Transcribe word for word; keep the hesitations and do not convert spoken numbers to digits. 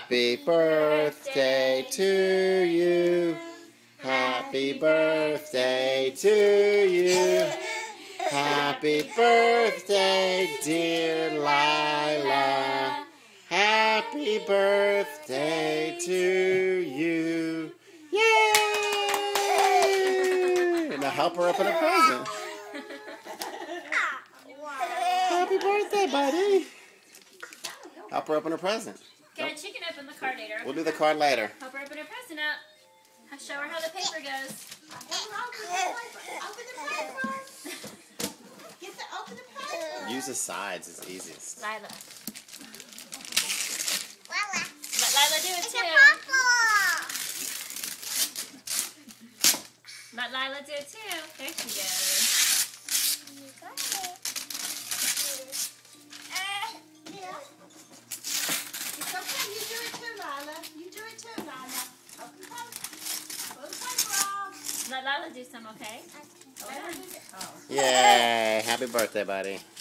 Happy birthday to you. Happy birthday to you. Happy birthday, dear Lyla. Happy birthday to you. Yay! Now help her open a present. Happy birthday, buddy. Help her open a present. Get a chicken open the card later. We'll do the card later. Help her open her present up. I'll show her how the paper goes. Open the paper. Get the open the paper. Use the sides, it's easiest. Lyla. Lyla. Let Lyla do it It's too. a purple. Let Lyla do it too. There she goes. You got it. It's okay. You do it too, Lyla. You do it too, Lyla. Open the paper. Open the paper off. Let Lyla do some, okay? Okay. Oh, Oh. Yay! Happy birthday, buddy.